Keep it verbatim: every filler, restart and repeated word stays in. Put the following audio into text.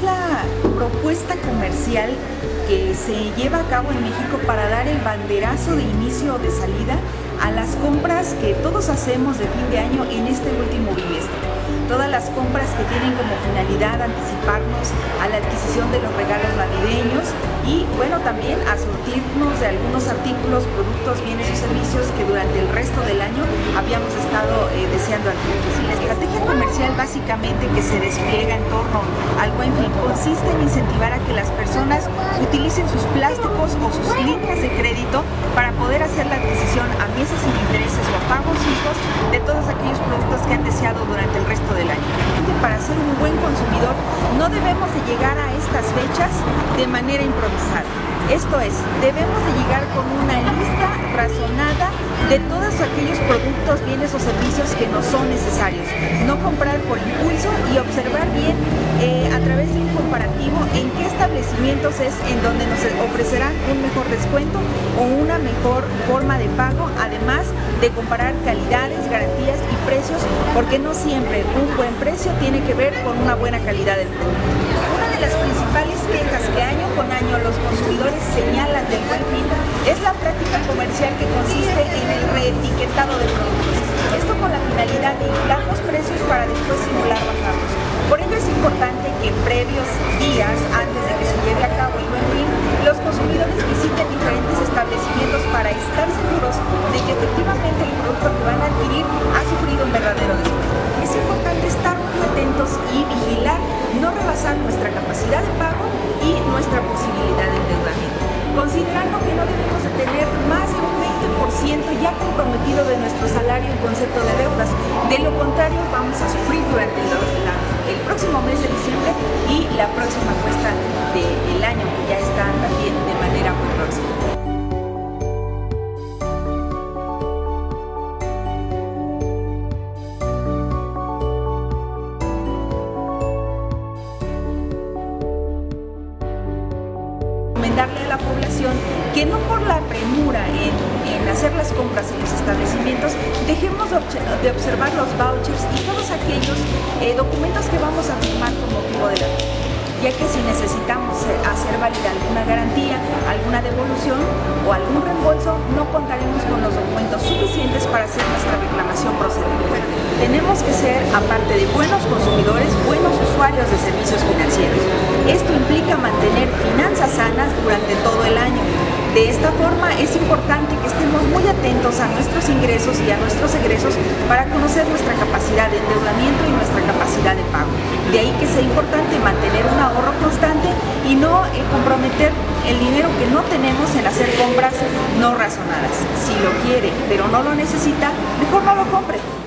es la propuesta comercial que se lleva a cabo en México para dar el banderazo de inicio o de salida a las compras que todos hacemos de fin de año en este último bimestre. Todas las compras que tienen como finalidad anticiparnos a la adquisición de los regalos navideños y, bueno, también a surtirnos de algunos artículos, productos, bienes y servicios que durante el resto del año habíamos estado eh, deseando adquirir. La estrategia comercial básicamente que se despliega en torno al Buen Fin consiste en incentivar a que las personas utilicen sus plásticos o sus líneas de crédito para poder hacer la adquisición a meses sin intereses o a pagos fijos de todos aquellos productos que han deseado durante el resto del año. Para ser un buen consumidor no debemos de llegar a estas fechas de manera improvisada. Esto es, debemos de llegar con una lista razonada de todos aquellos productos, bienes o servicios que nos son necesarios. No comprar por impulso y observar bien eh, a través de un comparativo en qué establecimientos es en donde nos ofrecerán un mejor descuento o una mejor forma de pago, además de comparar calidades, garantías y precios, porque no siempre un buen precio tiene que ver con una buena calidad del producto. Una de las principales quejas que año con año los consumidores señalan del Buen Fin es la práctica comercial que consiste en el reetiquetado de productos. Esto con la finalidad de inflar los precios para después simular bajarlos. Por ello es importante que previos días antes de que se lleve a cabo el Buen Fin, los consumidores visiten diferentes establecimientos para estar seguros de que efectivamente el producto que van a adquirir ha sufrido un verdadero descuento. Es importante estar muy atentos y vigilar, no rebasar nuestra capacidad de pago y nuestra posibilidad de endeudamiento, considerando que no debemos de tener más de un veinte por ciento ya comprometido de nuestro salario en concepto de deudas. De lo contrario, vamos a sufrir durante el, la, el próximo mes de diciembre y la próxima cuesta del año, que ya está también de manera muy próxima. Recomendarle a la población que no por la premura en, en hacer las compras en los establecimientos dejemos de observar los vouchers y todos aquellos eh, documentos que vamos a firmar con motivo de la compra, ya que si necesitamos hacer válida alguna garantía, alguna devolución o algún reembolso, no contaremos con los documentos suficientes para hacer nuestra reclamación procedente. Tenemos que ser, aparte de buenos consumidores, buenos usuarios de servicios financieros. Esto implica mantener finanzas sanas durante todo el año. De esta forma es importante que estemos muy atentos a nuestros ingresos y a nuestros egresos para conocer nuestra capacidad de endeudamiento y nuestra capacidad de pago. De ahí que sea importante mantener un ahorro constante y no eh, comprometer el dinero que no tenemos en hacer compras no razonadas. Si lo quiere pero no lo necesita, mejor no lo compre.